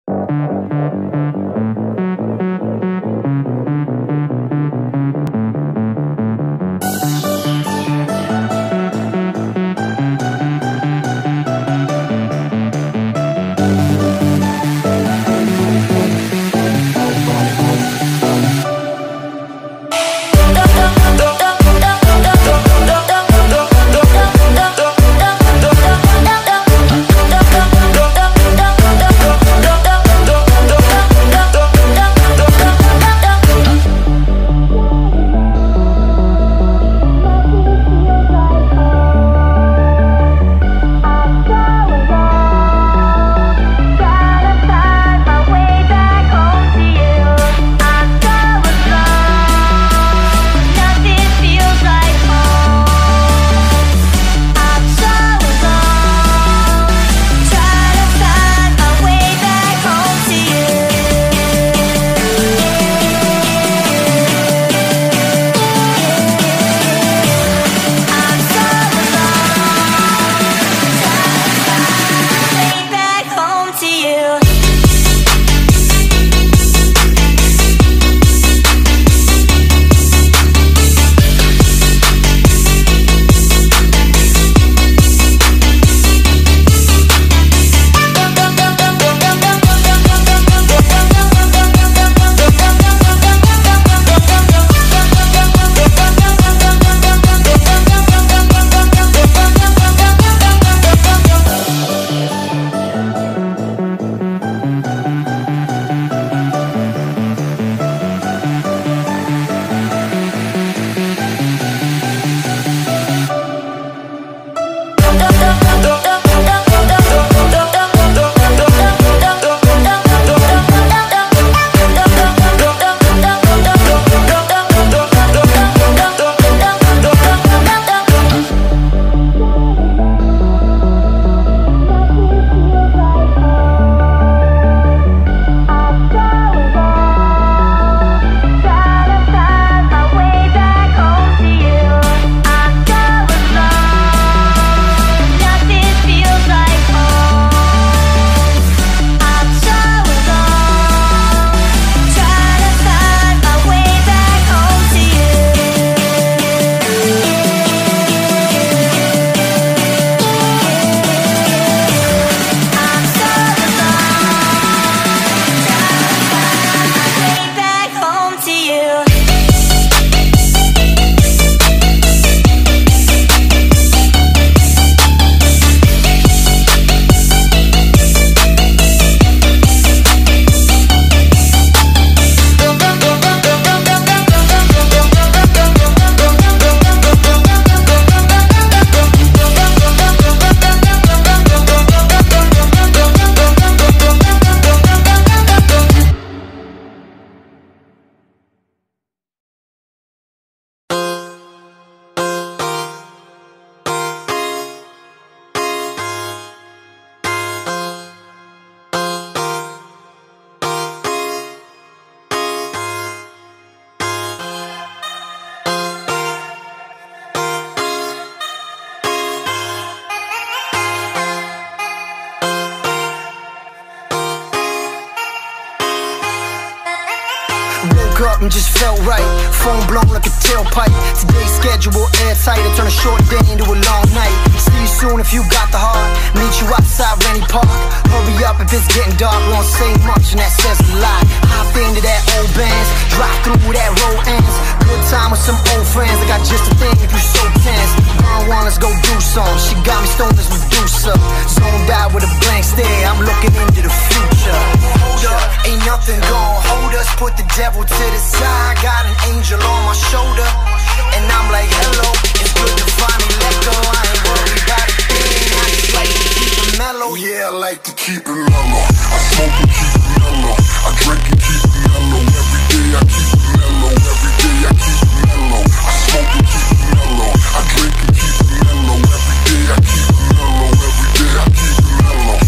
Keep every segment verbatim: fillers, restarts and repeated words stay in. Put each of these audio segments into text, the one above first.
Woke up and just felt right, phone blown like a tailpipe. Today's schedule airtight, I turn a short day into a long night. See you soon if you got the heart, meet you outside Rennie Park. Hurry up if it's getting dark, we don't say much and that says a lot. Hop into that old Benz, drive through that road ends. Good time with some old friends, I got just a thing if you so tense. Burn one, let's go do some, she got me stoned as Medusa. Zoned out with a blank stare, I'm looking into the future. Hold up, ain't nothing gon' hold us, put the devil to the side. Got an angel on my shoulder, and I'm like, hello, it's good to finally let go. I ain't worried about a thing, I just like to keep it mellow. Yeah, I like to keep it mellow. I smoke and keep it mellow, I drink and keep it mellow. Every day I keep it mellow, every day I keep it mellow. I smoke and keep it mellow, I drink and keep it mellow. Every day I keep it mellow, every day I keep it mellow.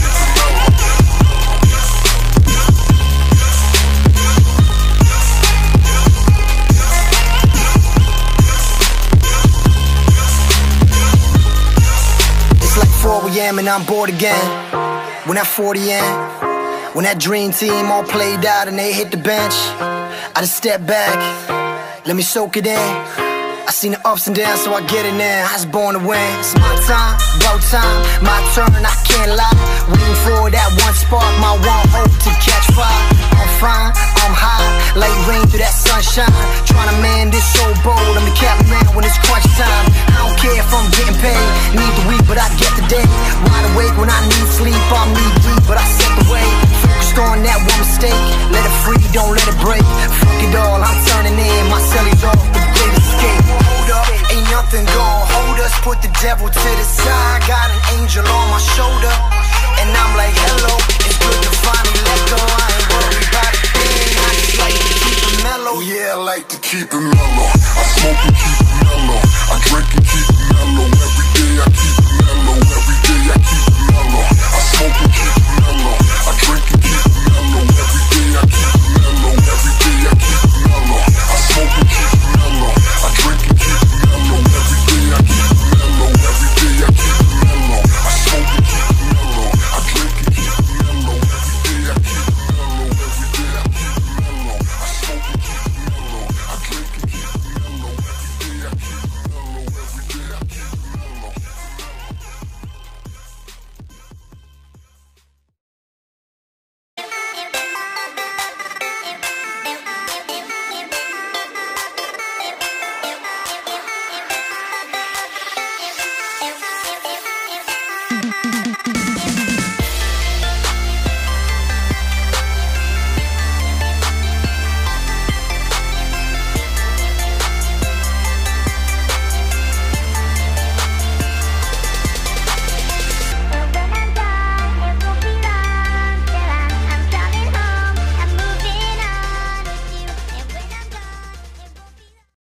four A M and I'm bored again. When that forty in, When that dream team all played out and they hit the bench, I just step back, let me soak it in. I seen the ups and downs, so I get it now. I was born to win. It's my time, about time, my turn, I can't lie. Waiting for that one spark, my one hope to catch fire. I'm fine, I'm high, like rain through that sunshine. Trying to man this so bold, I'm the captain man when it's crunch time. I don't care if I'm getting paid, need the week, but I get the day. Wide awake when I need sleep, I'm knee deep, but I set the way. Focused on that one mistake, let it free, don't let it break. Fuck it all, I'm turning in, my cellies off, the great escape. Hold up, ain't nothing gon' hold us, put the devil to the side. Got an angel on my shoulder, and I'm like, hello, it's good to finally let go. I ain't worried about a thing, I just like to keep it mellow. Yeah, I like to keep it mellow. I smoke